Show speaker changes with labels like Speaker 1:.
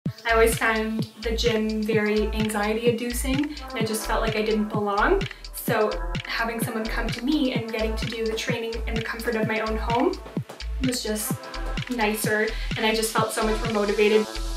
Speaker 1: I always found the gym very anxiety inducing and I just felt like I didn't belong. So having someone come to me and getting to do the training in the comfort of my own home was just nicer, and I just felt so much more motivated.